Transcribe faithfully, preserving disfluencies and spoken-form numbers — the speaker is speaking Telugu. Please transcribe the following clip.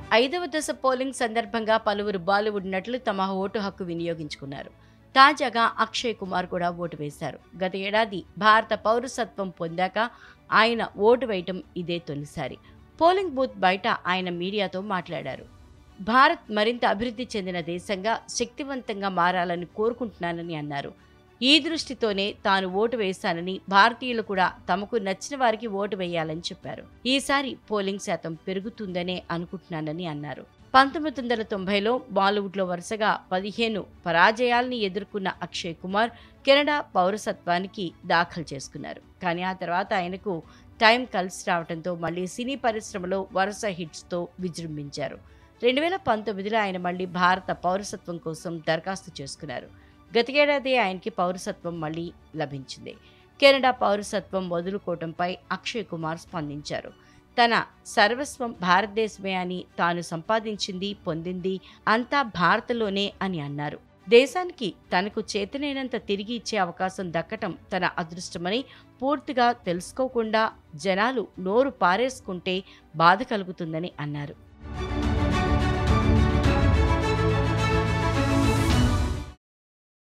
ఐదవ దశ పోలింగ్ సందర్భంగా పలువురు బాలీవుడ్ నటులు తమ ఓటు హక్కు వినియోగించుకున్నారు. తాజాగా అక్షయ్ కుమార్ కూడా ఓటు వేశారు. గత ఏడాది భారత పౌరసత్వం పొందాక ఆయన ఓటు వేయటం ఇదే తొలిసారి. పోలింగ్ బూత్ బయట ఆయన మీడియాతో మాట్లాడారు. భారత్ మరింత అభివృద్ధి చెందిన దేశంగా, శక్తివంతంగా మారాలని కోరుకుంటున్నానని అన్నారు. ఈ దృష్టితోనే తాను ఓటు వేశానని, భారతీయులు కూడా తమకు నచ్చిన వారికి ఓటు వేయాలని చెప్పారు. ఈసారి పోలింగ్ శాతం పెరుగుతుందనే అనుకుంటున్నానని అన్నారు. పంతొమ్మిది వందల తొంభైలో బాలీవుడ్లో వరుసగా పదిహేను పరాజయాల్ని ఎదుర్కొన్న అక్షయ్ కుమార్ కెనడా పౌరసత్వానికి దాఖలు చేసుకున్నారు. కానీ ఆ తర్వాత ఆయనకు టైం కలిసి రావడంతో మళ్లీ సినీ పరిశ్రమలో వరుస హిట్స్తో విజృంభించారు. రెండు వేల పంతొమ్మిదిలో ఆయన మళ్లీ భారత పౌరసత్వం కోసం దరఖాస్తు చేసుకున్నారు. గతేడాది ఆయనకి పౌరసత్వం మళ్లీ లభించింది. కెనడా పౌరసత్వం వదులుకోవడంపై అక్షయ్ కుమార్ స్పందించారు. తన సర్వస్వం భారతదేశమే అని, తాను సంపాదించింది, పొందింది అంతా భారత్లోనే అని అన్నారు. దేశానికి తనకు చేతనైనంత తిరిగి ఇచ్చే అవకాశం దక్కటం తన అదృష్టమని, పూర్తిగా తెలుసుకోకుండా జనాలు నోరు పారేసుకుంటే బాధ కలుగుతుందని అన్నారు.